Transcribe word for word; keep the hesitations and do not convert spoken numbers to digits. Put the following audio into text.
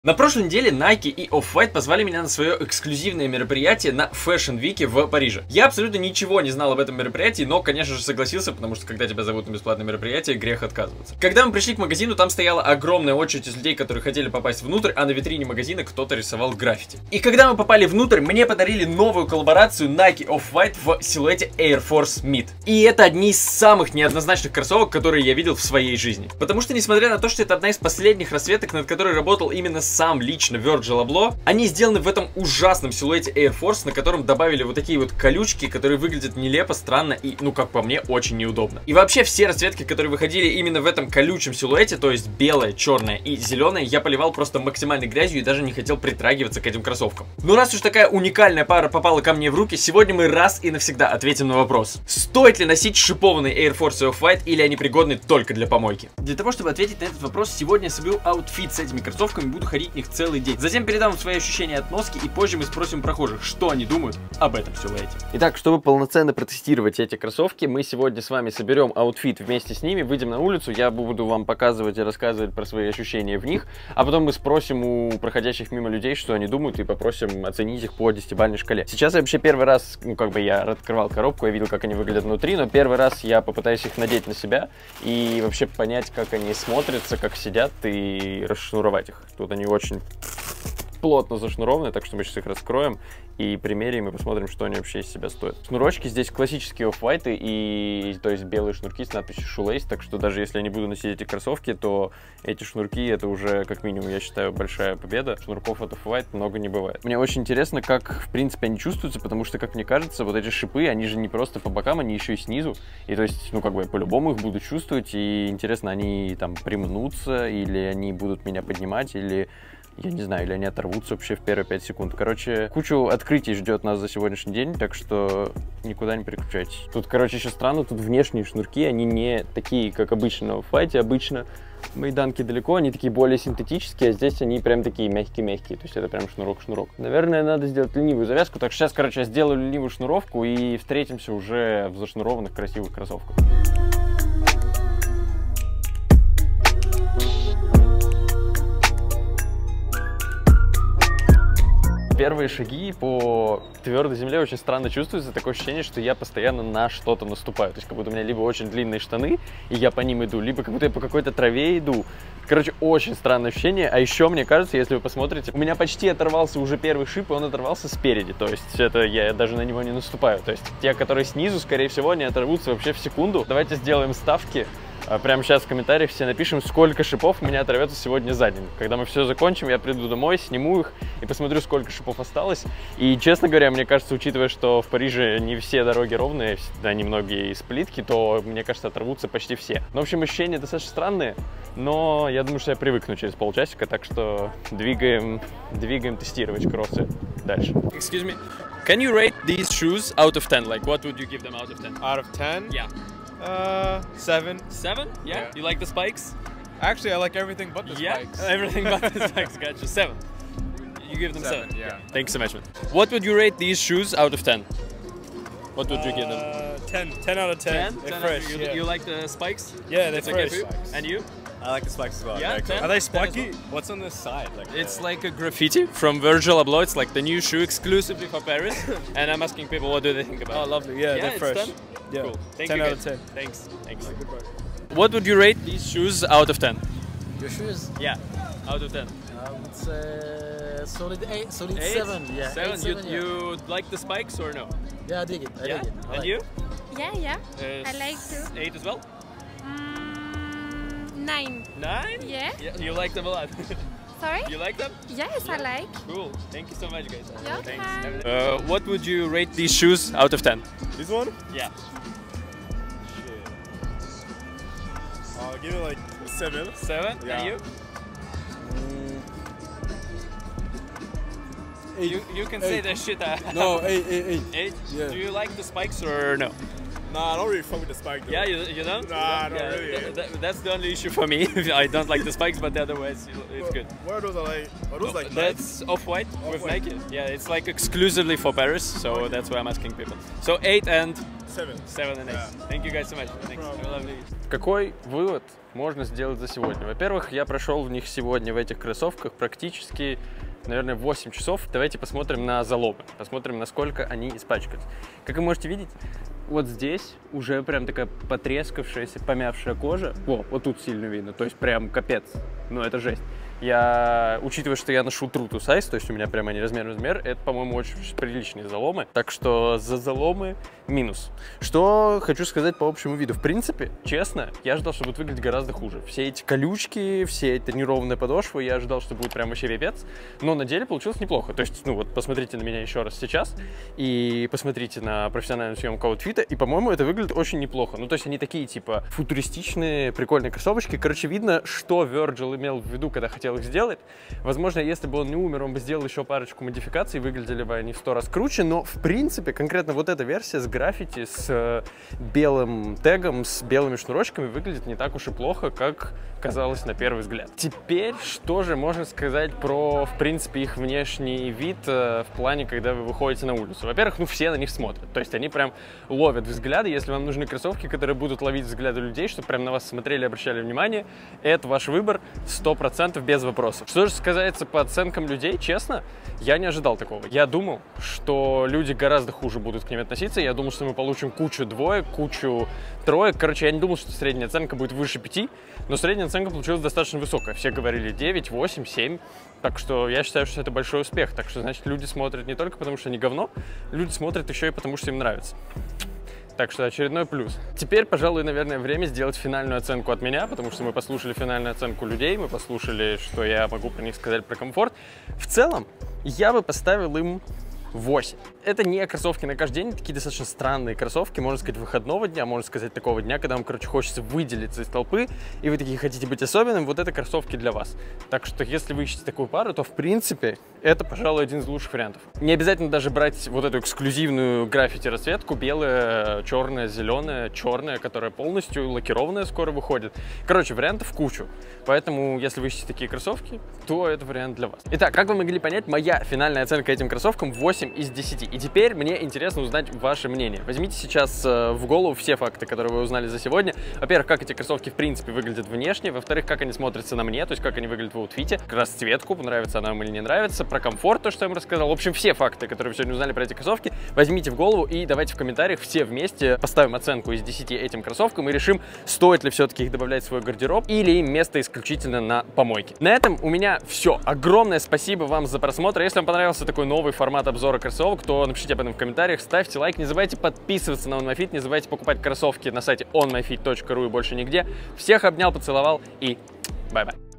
На прошлой неделе Nike и Off-White позвали меня на свое эксклюзивное мероприятие на Fashion Week в Париже. Я абсолютно ничего не знал об этом мероприятии, но, конечно же, согласился, потому что, когда тебя зовут на бесплатное мероприятие, грех отказываться. Когда мы пришли к магазину, там стояла огромная очередь из людей, которые хотели попасть внутрь, а на витрине магазина кто-то рисовал граффити. И когда мы попали внутрь, мне подарили новую коллаборацию Nike Off-White в силуэте Air Force Mid. И это одни из самых неоднозначных кроссовок, которые я видел в своей жизни. Потому что, несмотря на то, что это одна из последних расцветок, над которой работал именно сам лично Virgil Abloh, они сделаны в этом ужасном силуэте Air Force, на котором добавили вот такие вот колючки, которые выглядят нелепо, странно и, ну, как по мне, очень неудобно. И вообще все расцветки, которые выходили именно в этом колючем силуэте, то есть белая, черная и зеленая, я поливал просто максимальной грязью и даже не хотел притрагиваться к этим кроссовкам. Ну, раз уж такая уникальная пара попала ко мне в руки, сегодня мы раз и навсегда ответим на вопрос: стоит ли носить шипованные Air Force и Off-White, или они пригодны только для помойки? Для того, чтобы ответить на этот вопрос, сегодня я соберу аутфит с этими кроссовками и буду ходить в них целый день. Затем передам свои ощущения от носки, и позже мы спросим прохожих, что они думают об этом силуэте. Итак, чтобы полноценно протестировать эти кроссовки, мы сегодня с вами соберем аутфит вместе с ними, выйдем на улицу, я буду вам показывать и рассказывать про свои ощущения в них, а потом мы спросим у проходящих мимо людей, что они думают, и попросим оценить их по десятибалльной шкале. Сейчас я вообще первый раз, ну как бы я открывал коробку, я видел, как они выглядят внутри, но первый раз я попытаюсь их надеть на себя и вообще понять, как они смотрятся, как сидят, и расшнуровать их. Тут они очень плотно зашнурованы, так что мы сейчас их раскроем и примерим, и посмотрим, что они вообще из себя стоят. Шнурочки здесь классические Off-White, и то есть белые шнурки с надписью Shoelace, так что даже если я не буду носить эти кроссовки, то эти шнурки — это уже, как минимум, я считаю, большая победа. Шнурков от Off-White много не бывает. Мне очень интересно, как, в принципе, они чувствуются, потому что, как мне кажется, вот эти шипы, они же не просто по бокам, они еще и снизу, и то есть, ну, как бы, по-любому их буду чувствовать, и интересно, они там примнутся, или они будут меня поднимать, или... я не знаю, или они оторвутся вообще в первые пять секунд. Короче, кучу открытий ждет нас за сегодняшний день, так что никуда не переключайтесь. Тут, короче, еще странно, тут внешние шнурки, они не такие, как обычно в Off-White, обычно майданки далеко, они такие более синтетические, а здесь они прям такие мягкие-мягкие, то есть это прям шнурок-шнурок. Наверное, надо сделать ленивую завязку, так что сейчас, короче, я сделаю ленивую шнуровку и встретимся уже в зашнурованных красивых кроссовках. Первые шаги по твердой земле очень странно чувствуются. Такое ощущение, что я постоянно на что-то наступаю. То есть как будто у меня либо очень длинные штаны, и я по ним иду, либо как будто я по какой-то траве иду. Короче, очень странное ощущение. А еще, мне кажется, если вы посмотрите, у меня почти оторвался уже первый шип, и он оторвался спереди. То есть это я даже на него не наступаю. То есть те, которые снизу, скорее всего, не оторвутся вообще в секунду. Давайте сделаем ставки. Прямо сейчас в комментариях все напишем, сколько шипов у меня оторвется сегодня за день. Когда мы все закончим, я приду домой, сниму их и посмотрю, сколько шипов осталось. И, честно говоря, мне кажется, учитывая, что в Париже не все дороги ровные, они многие из плитки, то, мне кажется, оторвутся почти все. Но, в общем, ощущения достаточно странные, но я думаю, что я привыкну через полчасика, так что двигаем, двигаем тестировать кроссы дальше. Excuse me, can you rate these shoes out of ten? Like, what would you give them out of ten? Out of ten? Yeah. Uh, seven. Seven? Yeah? Yeah. You like the spikes? Actually, I like everything but the Yeah? spikes. Everything but the spikes. Gotcha. Seven. You give them seven? Seven, yeah. Thanks so much, man. What would you rate these shoes out of ten? What would you give them? Uh, ten. ten out of ten. They're fresh, You, yeah. you like the spikes? Yeah, they're It's okay fresh. for you? And you? I like the spikes as well. Yeah, Very cool. ten? Are they ten as spiky? well. What's on the side? Like It's the- like a graffiti from Virgil Abloh. It's like the new shoe exclusively for Paris. And I'm asking people, what do they think about Oh, it? lovely. Yeah, Yeah, they're it's fresh. ten? Yeah. Cool. Thank ten you, out guys. of ten. Thanks. Thanks. What would you rate these shoes out of ten? Your shoes? Yeah, out of ten. I would say solid eight, solid Eight? seven. Yeah, Seven. eight, seven, you, yeah. you like the spikes or no? Yeah, I dig it. I Yeah. dig it. I And like you? it. Yeah, yeah. Uh, I like to. Eight as well? Mm, nine. Nine? Yeah. Yeah, you like them a lot. Sorry? You like them? Yes, I like. Cool. Thank you so much, guys. Yeah, Thanks. Uh, what would you rate these shoes out of ten? This one? Yeah. Shit. I'll give it like a seven. Seven? Yeah. And you? Eight. You, you can say Eight. that shit. Uh, No, eight, eight, eight. Eight? Yeah. Do you like the spikes or no? Nah, I don't really fuck with the spike though. Yeah, you, you don't? Nah, You not yeah, really. th- th- that's the only issue for me. I don't like the spikes, but otherwise it's good. What are those? Are like? Are those like? That's Off-White with Off-White. Nike. Yeah, it's like exclusively for Paris, so that's why I'm asking people. So eight and seven. Seven and eight. Yeah. Thank you guys so much. Thanks. problem. Have a lovely. Какой вывод можно сделать за сегодня? Во-первых, я прошел в них сегодня в этих кроссовках практически, наверное, восемь часов. Давайте посмотрим на заломы, посмотрим, насколько они испачкались. Как вы можете видеть, вот здесь уже прям такая потрескавшаяся, помявшая кожа. О, вот тут сильно видно, то есть прям капец. Ну, это жесть. Я, учитывая, что я ношу True to Size, то есть у меня прямо они размер размер, это, по-моему, очень приличные заломы. Так что за заломы минус. Что хочу сказать по общему виду. В принципе, честно, я ожидал, что будет выглядеть гораздо хуже. Все эти колючки, все эти неровные подошвы, я ожидал, что будет прям вообще пипец. Но на деле получилось неплохо. То есть, ну вот, посмотрите на меня еще раз сейчас и посмотрите на профессиональную съемку аутфита, и, по-моему, это выглядит очень неплохо. Ну, то есть они такие, типа, футуристичные, прикольные кроссовочки. Короче, видно, что Virgil имел в виду, когда хотел их сделать. Возможно, если бы он не умер, он бы сделал еще парочку модификаций, выглядели бы они в сто раз круче, но, в принципе, конкретно вот эта версия с граффити, с э, белым тегом, с белыми шнурочками выглядит не так уж и плохо, как казалось на первый взгляд. Теперь, что же можно сказать про, в принципе, их внешний вид э, в плане, когда вы выходите на улицу? Во-первых, ну, все на них смотрят, то есть они прям ловят взгляды. Если вам нужны кроссовки, которые будут ловить взгляды людей, чтобы прям на вас смотрели и обращали внимание, это ваш выбор сто процентов без вопросов. Что же сказается по оценкам людей, честно, я не ожидал такого. Я думал, что люди гораздо хуже будут к ним относиться. Я думал, что мы получим кучу двоек, кучу троек. Короче, я не думал, что средняя оценка будет выше пяти, но средняя оценка получилась достаточно высокая. Все говорили девять, восемь, семь. Так что я считаю, что это большой успех. Так что, значит, люди смотрят не только потому, что они говно, люди смотрят еще и потому, что им нравится. Так что очередной плюс. Теперь, пожалуй, наверное, время сделать финальную оценку от меня, потому что мы послушали финальную оценку людей, мы послушали, что я могу про них сказать про комфорт. В целом, я бы поставил им восемь. Это не кроссовки на каждый день, такие достаточно странные кроссовки, можно сказать, выходного дня, можно сказать, такого дня, когда вам, короче, хочется выделиться из толпы, и вы такие хотите быть особенным, вот это кроссовки для вас. Так что, если вы ищете такую пару, то, в принципе, это, пожалуй, один из лучших вариантов. Не обязательно даже брать вот эту эксклюзивную граффити-расцветку, белая, черная, зеленая, черная, которая полностью лакированная скоро выходит. Короче, вариантов кучу. Поэтому, если вы ищете такие кроссовки, то это вариант для вас. Итак, как вы могли понять, моя финальная оценка этим кроссовкам восемь из десяти. И теперь мне интересно узнать ваше мнение. Возьмите сейчас э, в голову все факты, которые вы узнали за сегодня. Во-первых, как эти кроссовки в принципе выглядят внешне. Во-вторых, как они смотрятся на мне, то есть как они выглядят в аутфите. Расцветку, нравится она вам или не нравится. Про комфорт, то, что я вам рассказал. В общем, все факты, которые вы сегодня узнали про эти кроссовки, возьмите в голову и давайте в комментариях все вместе поставим оценку из десяти этим кроссовкам и решим, стоит ли все-таки их добавлять в свой гардероб или им место исключительно на помойке. На этом у меня все. Огромное спасибо вам за просмотр. Если вам понравился такой новый формат обзора кроссовок, то напишите об этом в комментариях, ставьте лайк, не забывайте подписываться на OnMyFit, не забывайте покупать кроссовки на сайте он май фит точка ру и больше нигде. Всех обнял, поцеловал и бай-бай.